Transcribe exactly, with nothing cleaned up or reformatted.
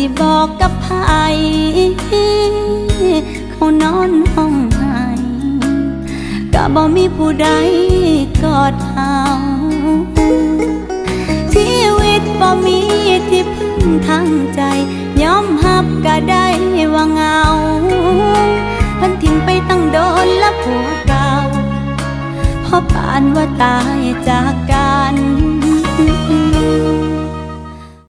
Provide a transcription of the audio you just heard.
บอกกับไผเขานอนห้องไห้ก็บ่มีผู้ใดกอดเฮาชีวิตบ่มีที่พึ่งทางใจยอมรับก็ได้ว่าเหงาเพิ่นทิ้งไปตั้งโดนและผัวเก่าพอป่านว่าตายจากกัน